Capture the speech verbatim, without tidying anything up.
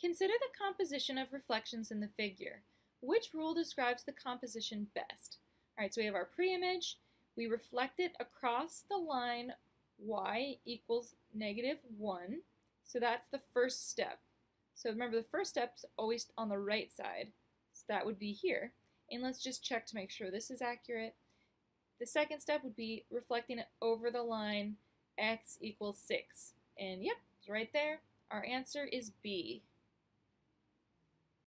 Consider the composition of reflections in the figure. Which rule describes the composition best? All right, so we have our pre-image. We reflect it across the line y equals negative one. So that's the first step. So remember, the first step is always on the right side. So that would be here. And let's just check to make sure this is accurate. The second step would be reflecting it over the line x equals six. And yep, it's right there. Our answer is B.